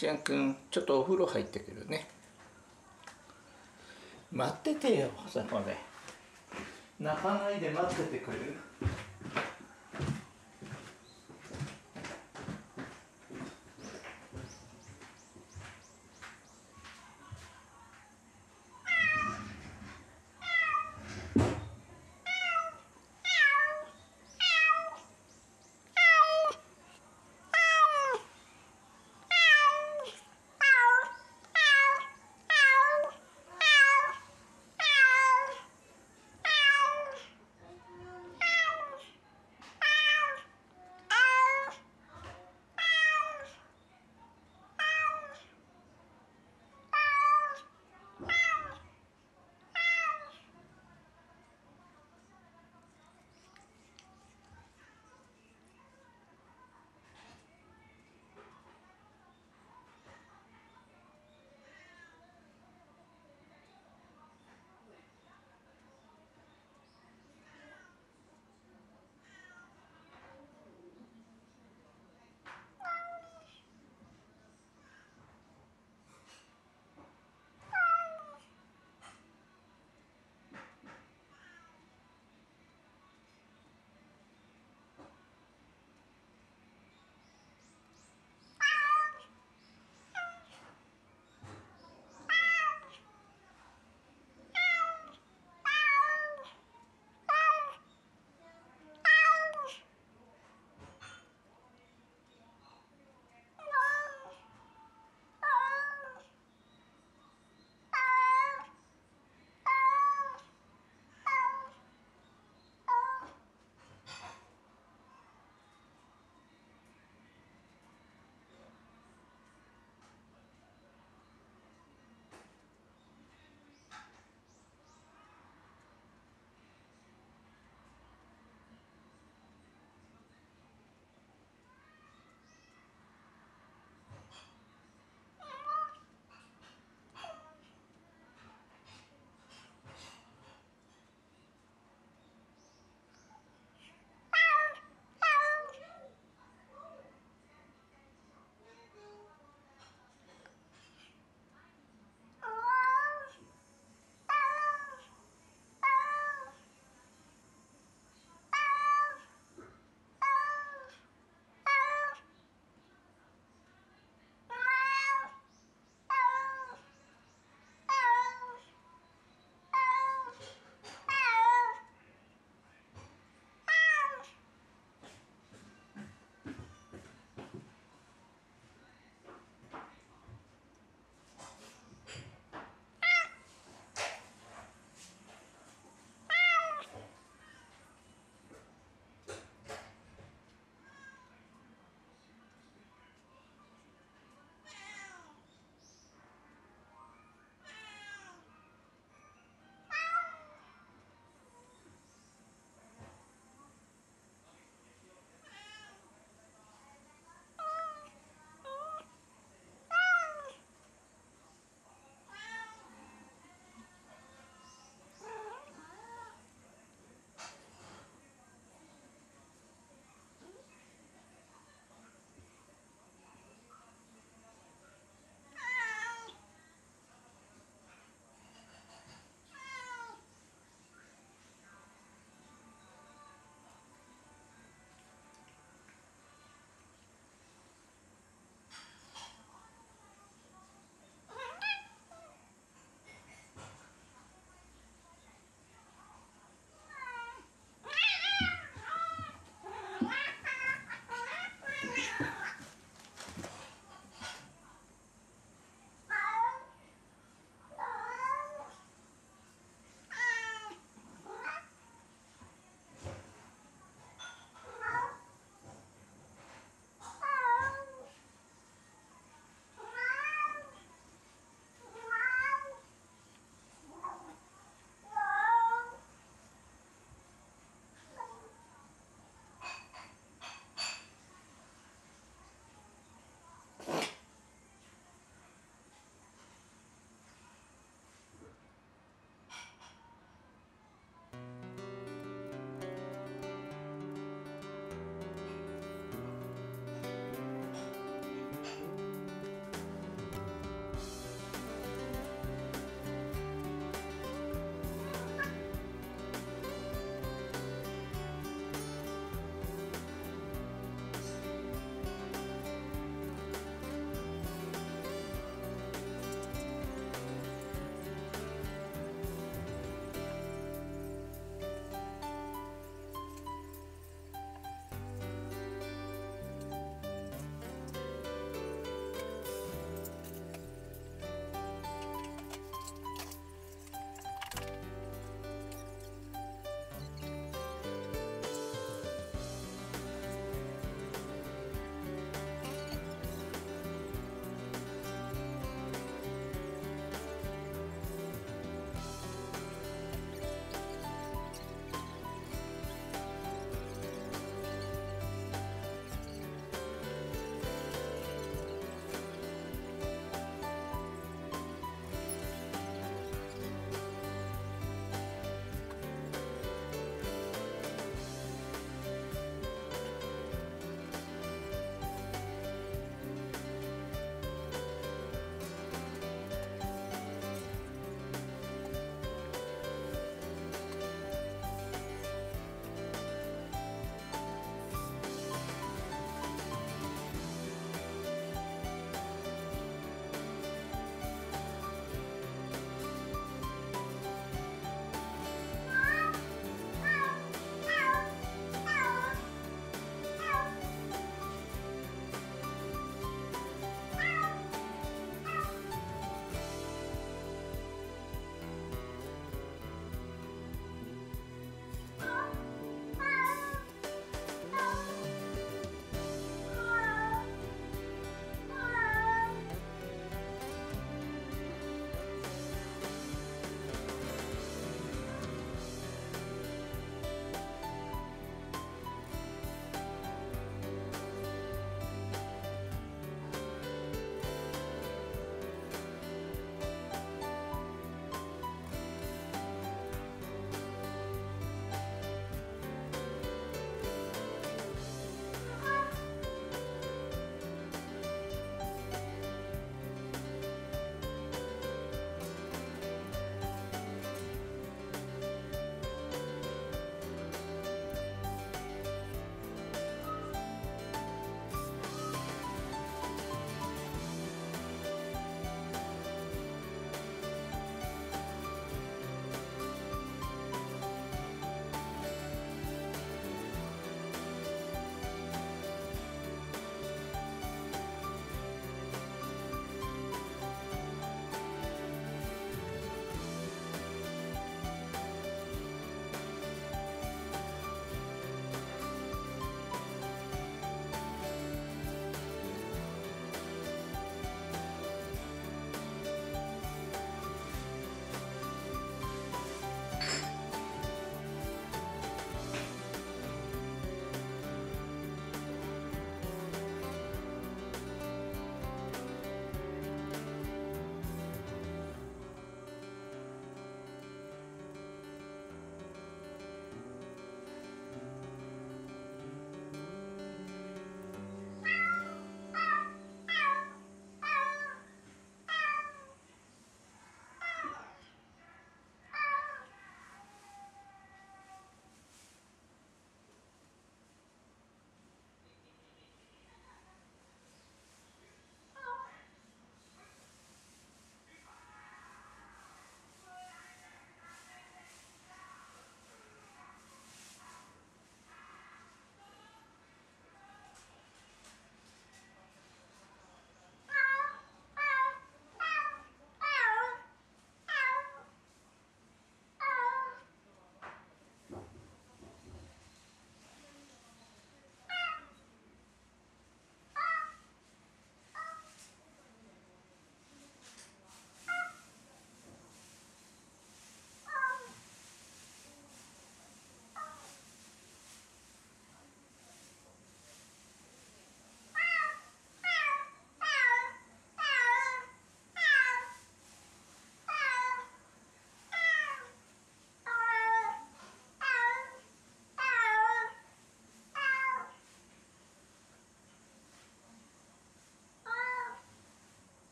ちゃんくんちょっとお風呂入ってくるね。待っててよ。さこれ泣かないで待っててくれる？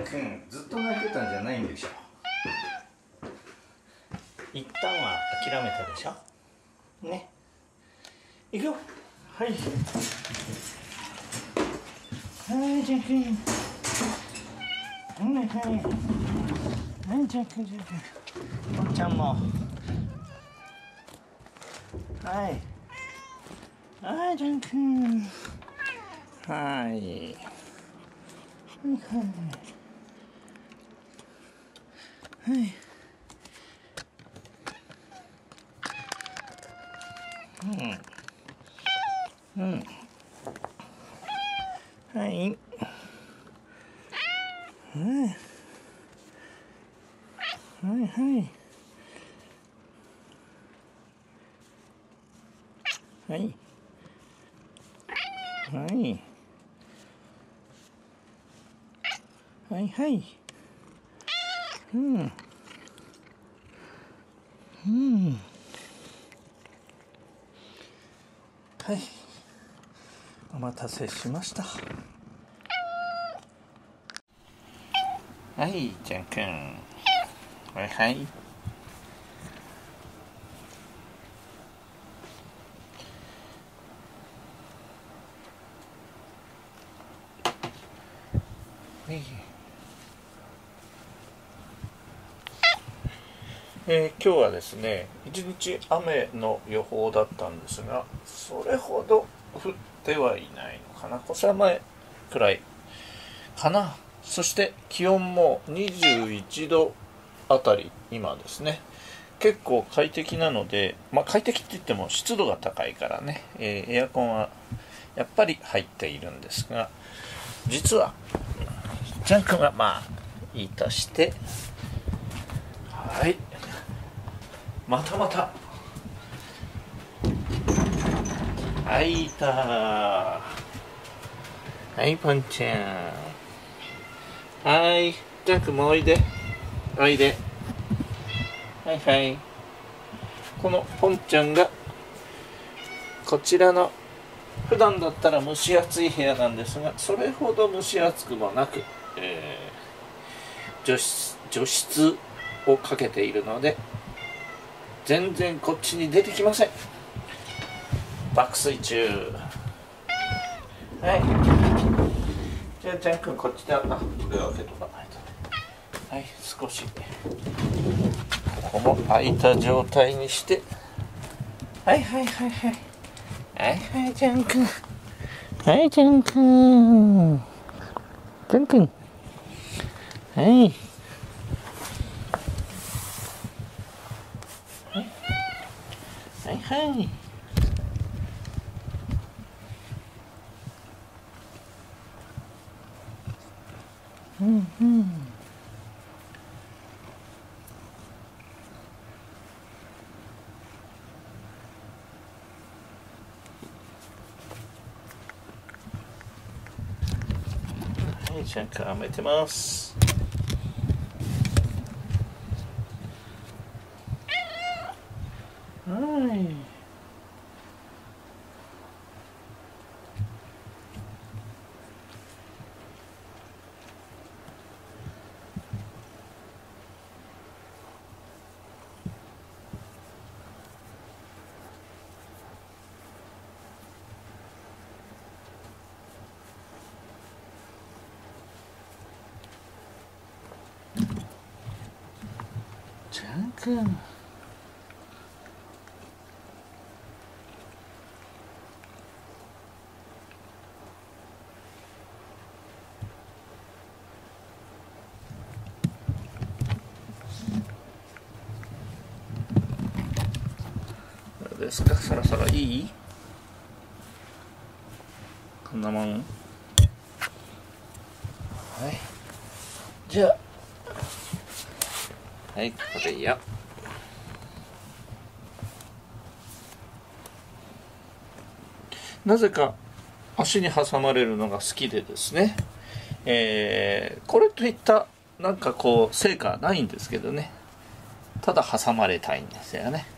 君ずっと泣いてたんじゃないんでしょ。一旦は諦めたでしょね。いくよ。はいはい、ジャン君。はいはいはい、ジャン君、ジャン君。ポンちゃんも。はいはい、ジャン君。はいはいはいはい。うん。はい。はいはい。はい。はい。はいはい。うん。うん。はい。お待たせしました。はい、ジャン君。はいはい。今日はですね、一日雨の予報だったんですが、それほど降ってはいないのかな。小雨くらいかな。そして気温も21度あたり、今ですね。結構快適なので、快適って言っても湿度が高いからね、エアコンはやっぱり入っているんですが、実はジャン君はいいとして、はい、またはいいた。はいポンちゃん。はいジャン君もおいではいはい。このポンちゃんがこちらの普段だったら蒸し暑い部屋なんですが、それほど蒸し暑くもなく、除湿をかけているので全然こっちに出てきません。爆睡中。はい、じゃあジャン君こっちでこれを開けとかないと。はい、少しここも開いた状態にして、はいはいジャン君。はいジャン君。はいジャン君甘えてます。ジャン君。どうですか、そろそろいい？こんなもん。はい、じゃあはい、ここでいいよ。なぜか足に挟まれるのが好きでですね、これといった成果はないんですけどね、ただ挟まれたいんですよね。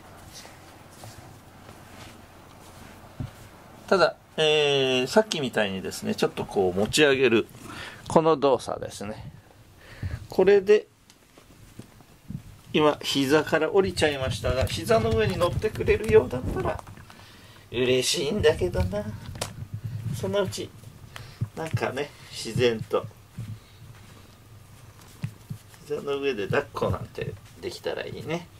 ただ、さっきみたいにですね、ちょっと持ち上げるこの動作ですね、 これで今膝から降りちゃいましたが、膝の上に乗ってくれるようだったら嬉しいんだけどな。そのうちなんかね、自然と膝の上で抱っこなんてできたらいいね。